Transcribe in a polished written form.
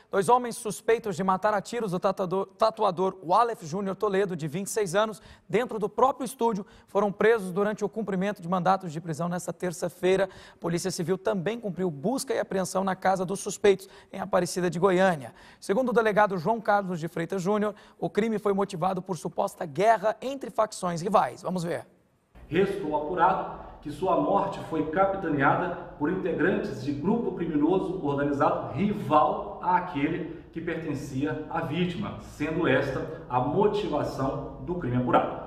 Dois homens suspeitos de matar a tiros o tatuador Wallef Júnior Toledo, de 26 anos, dentro do próprio estúdio, foram presos durante o cumprimento de mandatos de prisão nesta terça-feira. A Polícia Civil também cumpriu busca e apreensão na casa dos suspeitos, em Aparecida de Goiânia. Segundo o delegado João Carlos de Freitas Júnior, o crime foi motivado por suposta guerra entre facções rivais. Vamos ver. Restou apurado que sua morte foi capitaneada por integrantes de grupo criminoso organizado rival àquele que pertencia à vítima, sendo esta a motivação do crime apurado.